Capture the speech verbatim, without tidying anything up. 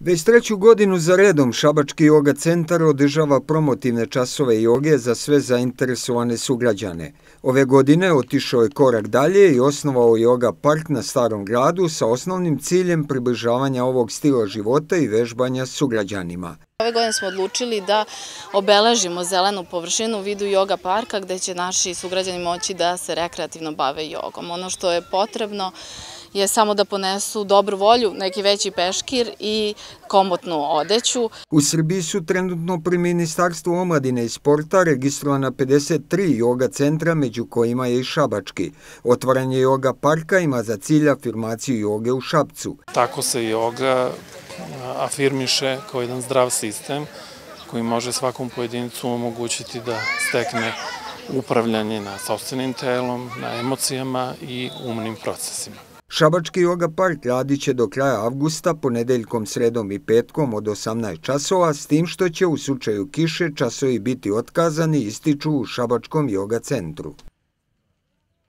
Već treću godinu za redom Šabački joga centar održava promotivne časove joge za sve zainteresovane sugrađane. Ove godine otišao je korak dalje i osnovao joga park na Starom gradu sa osnovnim ciljem približavanja ovog stila života i vežbanja sugrađanima. Ove godine smo odlučili da obeležimo zelenu površinu u vidu joga parka gde će naši sugrađani moći da se rekreativno bave jogom. Ono što je potrebno je samo da ponesu dobru volju, neki veći peškir i komotnu odeću. U Srbiji su trenutno pri Ministarstvu omladine i sporta registrovana pedeset tri joga centra, među kojima je i Šabački. Otvaranje joga parka ima za cilj afirmaciju joge u Šapcu. Tako se joga afirmiše kao jedan zdrav sistem koji može svakom pojedincu omogućiti da stekne upravljanje na sopstvenim telom, na emocijama i umnim procesima. Šabački joga park radit će do kraja avgusta, ponedeljkom, sredom i petkom od osamnaest časova, s tim što će u slučaju kiše časovi biti otkazani, ističu u Šabačkom joga centru.